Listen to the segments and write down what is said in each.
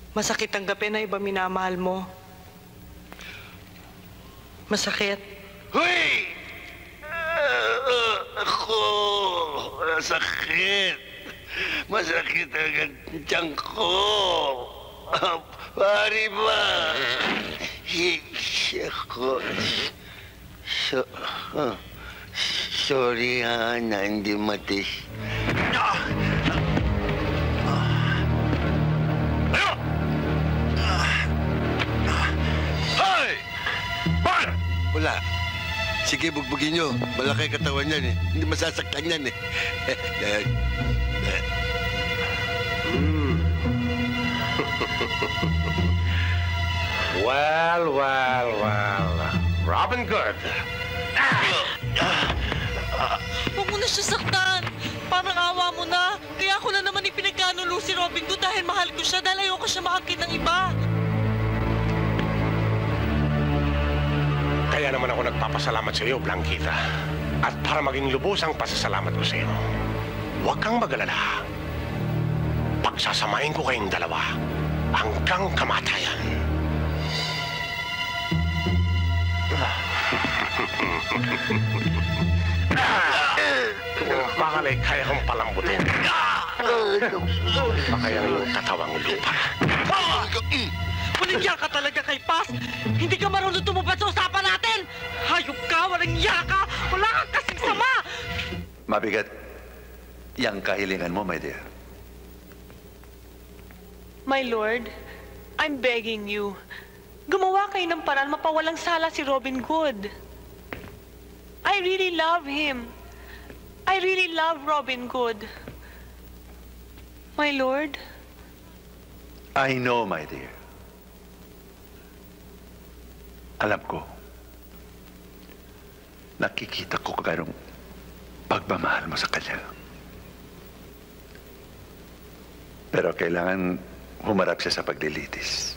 Masakit tanggapin na iba minamahal mo. Masakit. Hoy! Ako! Masakit! Masakit agad tiyan ko! Pari ba? Ako... Sorry ha, na hindi matis. Hoy! Bar! Wala. Sige, bugbugin nyo. Malaki katawan yan eh. Hindi masasaktan yan eh. Well. Robin Good. Huwag mo na siya saktan. Parang awa mo na. Kaya ako na naman ipinagkanulo si Robin Hood dahil mahal ko siya, dahil ayoko siya makakit ng iba. Kaya naman ako nagpapasalamat sa iyo, Blanquita. At para maging lubos ang pasasalamat ko sa iyo, huwag kang mag-alala. Pagsasamahin ko kayong dalawa hanggang kamatayan. Bakit kaya kong palambutin? Baka yan yung katawang lupa. Walang yaka talaga kay Paz. Hindi ka marunong tumupad sa usapan natin. Hayop ka, walang yaka. Wala kang kasing sama. Mabigat yang kahilingan mo, my dear. My lord, I'm begging you. Gumawa kayo ng paraan mapawalang sala si Robin Hood. I really love him. I really love Robin Hood. My lord? I know, my dear. Alam ko. Nakikita ko kagano'ng pagmamahal mo sa kanya. Pero kailangan humarap siya sa paglilitis.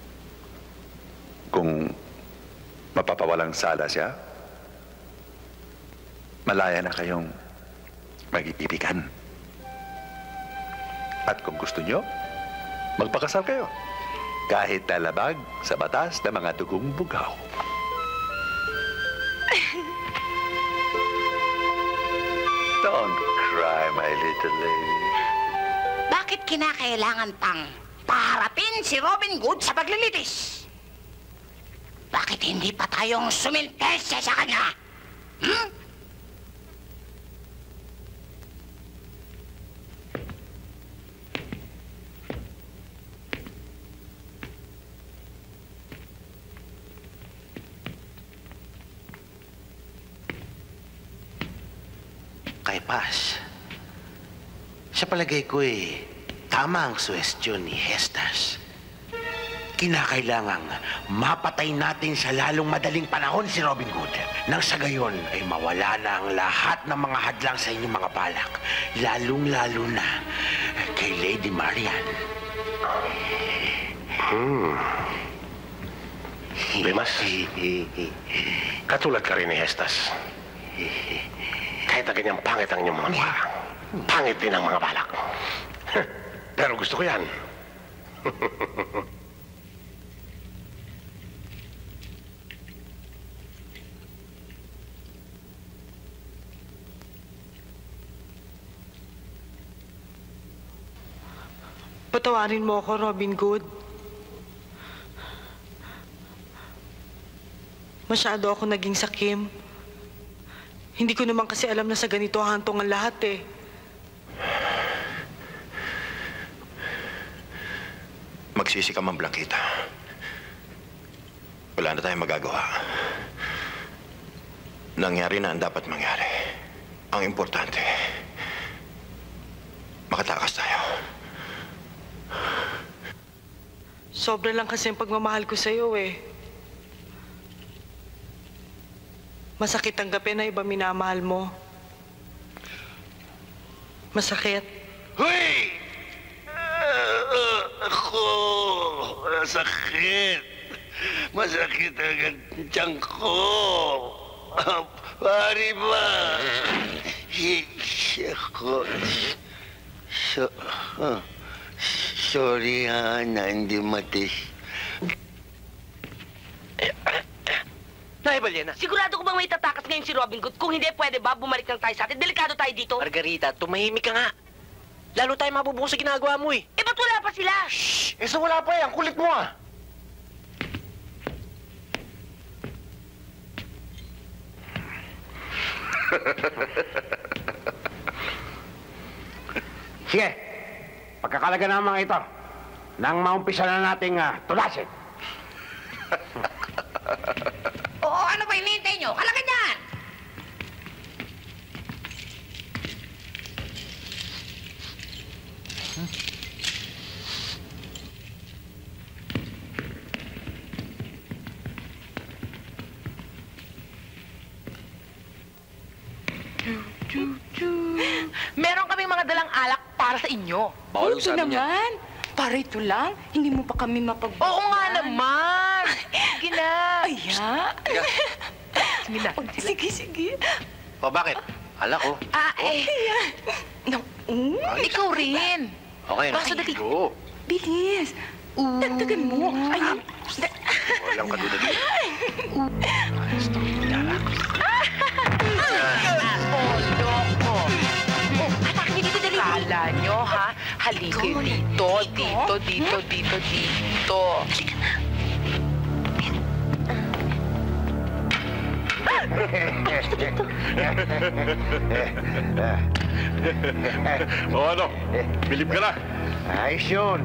Kung mapapawalang sala siya, malaya na kayong mag-iibigan. At kung gusto nyo, magpakasal kayo. Kahit nalabag sa batas ng mga dugong bugaw. Don't cry, my little lady. Bakit kinakailangan pang paharapin si Robin Hood sa paglilitis? Bakit hindi pa tayong sumintensya sa kanya? Hmm? Kay Paz, sa palagay ko tama ang suwestyon ni Hestas. Kinakailangang mapatay natin sa lalong madaling panahon si Robin Hood. Nang sa gayon ay mawala na ang lahat ng mga hadlang sa inyong mga balak. Lalong-lalo na kay Lady Marian. Bimas, katulad ka rin ni Hestas. Kahit na ganyang pangit ang inyong mga mukha, pangit din ang mga balak. Pero gusto ko yan. Patawarin mo ako, Robin Hood. Masyado ako naging sakim. Hindi ko naman kasi alam na sa ganito hantong ang lahat eh. Magsisi ka man, Blanquita. Wala na tayong magagawa. Nangyari na ang dapat mangyari. Ang importante, makatakas tayo. Sobra lang kasi ang pagmamahal ko sa'yo eh. Masakit tanggapin na iba minamahal mo. Masakit. Hoy! Ako! Masakit! Masakit agad tiyan ko! Pari ba? Ako... sorry na hindi matis. Nay, Balena. Sigurado ko bang may tatakas ngayon si Robin Hood? Kung hindi, pwede ba? Bumalik lang tayo sa atin. Delikado tayo dito. Margarita, tumahimik ka nga. Lalo tayo mabubuong sa ginagawa mo eh. Eh, ba't wala pa sila? Shh! Eh, so wala pa eh. Ang kulit mo ah. Sige, pagkakalaga ng mga ito, nang maumpisa na nating tulasin. Oo, ano ba hinihintay nyo? Halika dyan! Meron kaming mga dalang alak para sa inyo. Bawal Ito naman. Para ito lang, hindi mo pa kami mapagbawalan. Oo nga naman. Sige na. Aya. Sige na. Sige, sige. O, bakit? Alak ko. Ikaw rin. Okay na. Basta dali. Oo. Bilis. Dagdagan mo. Ayun. Walang kadudali. Kala nyo, ha? Halika dito, dito, dito, dito, dito. O ano? Bilib ka na? Ayos yun.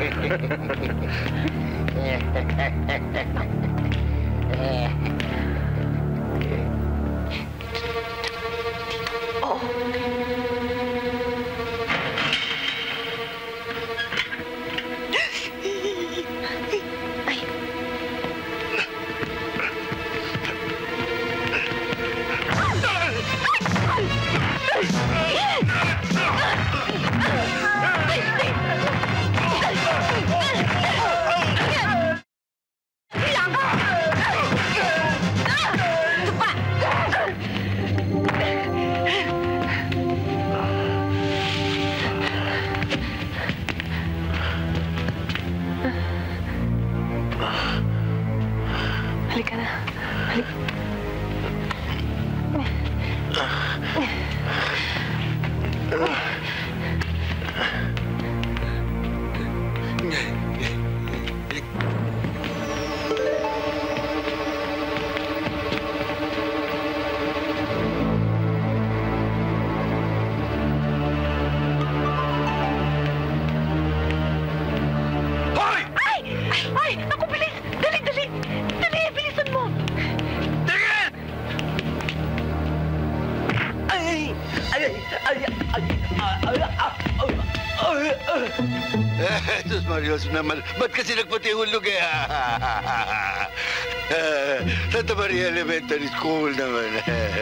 Halika na. Halika. Ay! Naku, bilis! Dali, dali! Dali, bilisan mo! Sus Marios naman, ba't kasi nagpati hulog eh? Santa Maria Elementary School naman.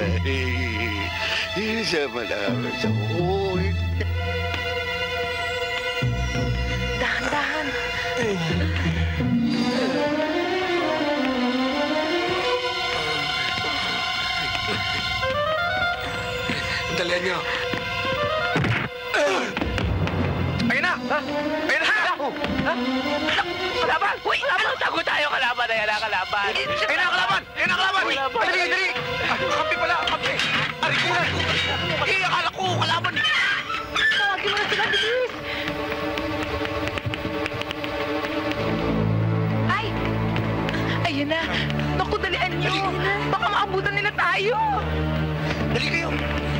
Hindi siya malawag sa ulit. Dahan-dahan. Dalihan niyo. Ayun na! Ha? Ayun na! Ha? Kalaban! Uy! Tago tayo, kalaban! Ayan na, kalaban! Ayun na, kalaban! Ayun na, kalaban! Dali, dali! Kampi pala, kampi! Aray ko na! Eh, akala ko, kalaban! Tawagin mo na sila, bilis! Ay! Ayun na! Naku, dalian nyo! Baka maabutan nila tayo! Dali kayo!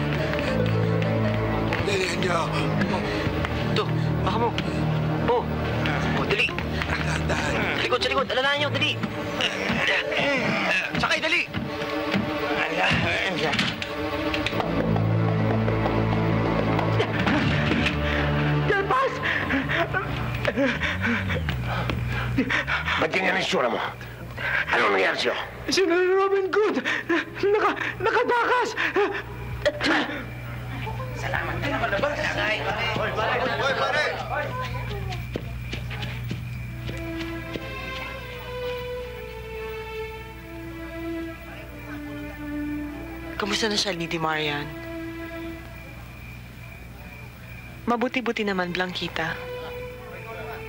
Dalihan niyo. Ito, baka mo. Oh, dali. Dahan. Likod sa likod, alalahan nyo, dali. Sakay, dali. Delpas! Ba't ganyan ang itsura mo? Anong nangyari sa'yo? Si Robin Hood! Nakatakas! Hoy, pare! Kamusta na siya, Lady Marian? Mabuti-buti naman, Blanquita.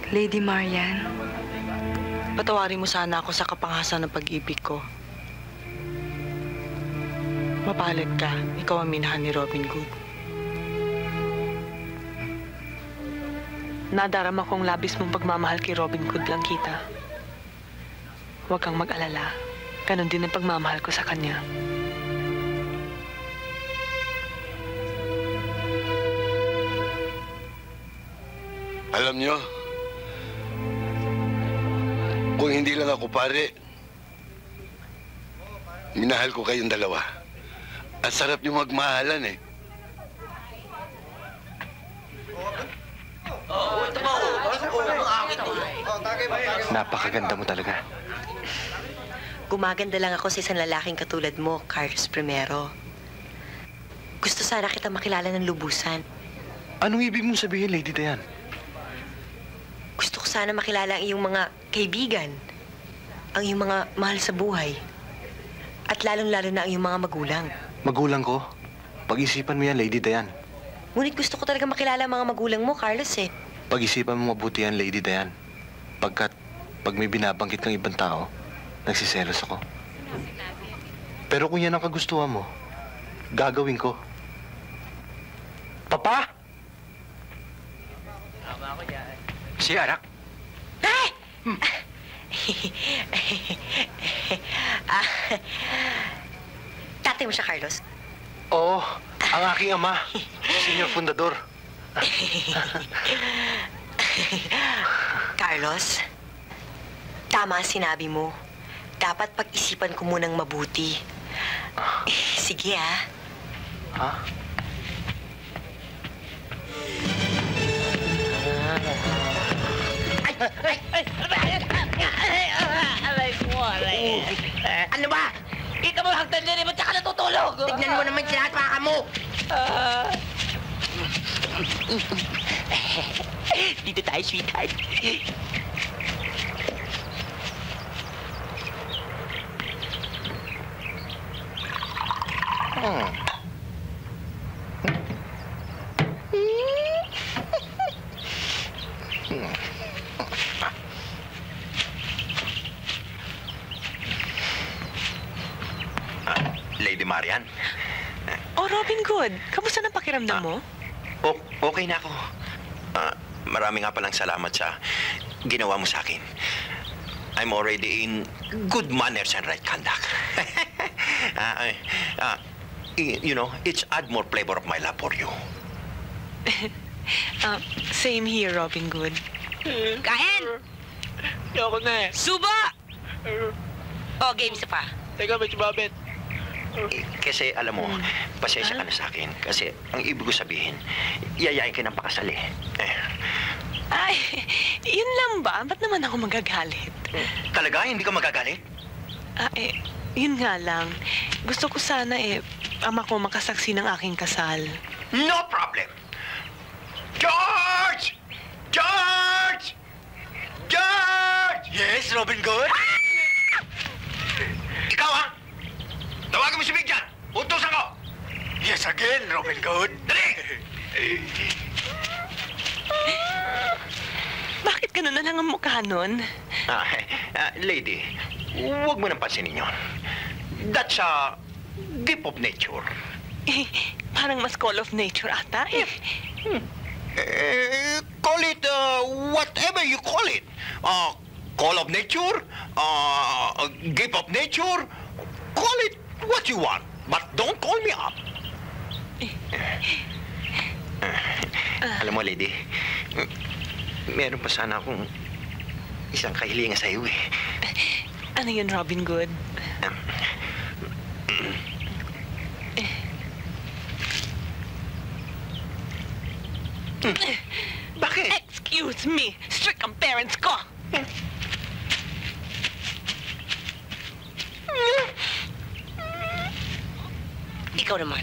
Lady Marian, Patawarin mo sana ako sa kapangasan ng pag-ibig ko. Mapalad ka, ikaw ang minahal ni Robin Good. Nadarama kong labis mong pagmamahal kay Robin Good lang kita. Huwag kang mag-alala. Ganon din ang pagmamahal ko sa kanya. Alam nyo, kung hindi lang ako pare, minahal ko kayong dalawa. Ang sarap yung magmahalan eh. Napakaganda mo talaga. Gumaganda lang ako sa isang lalaking katulad mo, Carlos Primero. Gusto sana kita makilala ng lubusan. Anong ibig mong sabihin, Lady Diane? Gusto ko sana makilala ang iyong mga kaibigan, ang iyong mga mahal sa buhay, at lalong-lalo na ang iyong mga magulang. Magulang ko? Pag-isipan mo yan, Lady Diane. Ngunit gusto ko talaga makilala ang mga magulang mo, Carlos eh. Pag-isipan mo mabuti yan, Lady Diane. Pag may binabanggit ng ibang tao, nagsiselos ako. Pero kung yan ang kagustuhan mo, gagawin ko. Papa! Si anak? Tatay mo siya, Carlos? Oo, ang aking ama, Senior Fundador. Carlos, tama ang sinabi mo. Dapat pag-isipan ko munang mabuti. Sige, ah. Ha? Ano ba? Ikaw mo hagdan din mo tsaka natutulog. Tignan mo naman sinatpaka mo. Dito tayo, sweetheart. Lady Marian. Oh, Robin Good. Kamusta na pakiramdam mo? Okay na ako. Marami nga palang salamat sa ginawa mo sa akin. I'm already in good manners and right conduct. You know, it's add more flavor of my love for you. Same here, Robin Good. Kain! Ayoko na eh. Suba! O, games pa. Teka, may sumabit. Kasi alam mo, pasensya ka na sa akin. Kasi ang ibig ko sabihin, yayain ka ng pakasal eh. Ay, yun lang ba? Ba't naman ako magagalit? Talaga? Hindi ka magagalit? Yun nga lang. Gusto ko sana ama ko makasaksi ng aking kasal. No problem! George! George! George! Yes, Robin Good? Ikaw, ha? Tawagan mo si Big John! Utusan ko! Yes, again, Robin Good. Dali! Bakit ganun na lang ang mukha nun? Lady, huwag mo nang pansinin yun. That's a gift of nature. Parang mas call of nature ata eh. Call it whatever you call it. Call of nature, gift of nature, call it what you want. But don't call me up. Alam mo, lady, meron pa sana akong isang kahilingan sa iyo eh. Ano yun, Robin Good? Bakit? Excuse me! Strict ang parents ko! Ikaw naman.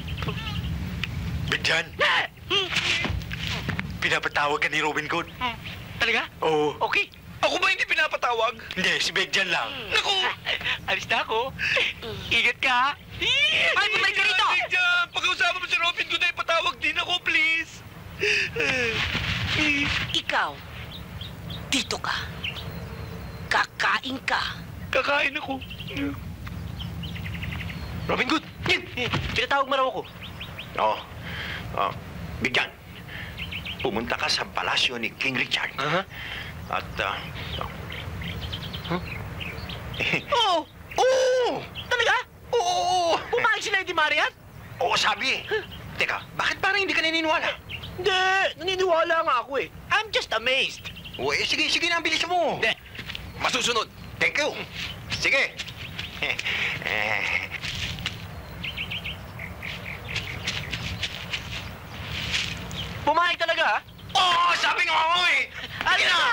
Big John, pinapatawag ka ni Robin Good. Talaga? Oo. Okay. Ako ba hindi pinapatawag? Hindi, si Big John lang. Naku! Alis na ako. Ingat ka, ha? Ay, bumalik ka rito! Big John, pag-usapan mo si Robin Good ay patawag din ako, please. Ikaw, Dito ka. Kakain ka. Kakain ako. Robin Hood! Pinatawag mo raw ako. Oo. Bigyan. Pumunta ka sa palasyo ni King Richard. At, Oo! Oo! Talaga? Oo! Pumayag si Lady Marian? Oo, sabi. Teka, bakit parang hindi ka naniniwala? Hindi! Naniniwala nga ako eh. I'm just amazed. Sige na, bilis mo. Hindi. Masusunod. Thank you. Sige. Pumayag talaga, ha? Oo, sabi nga ako eh. Halika na!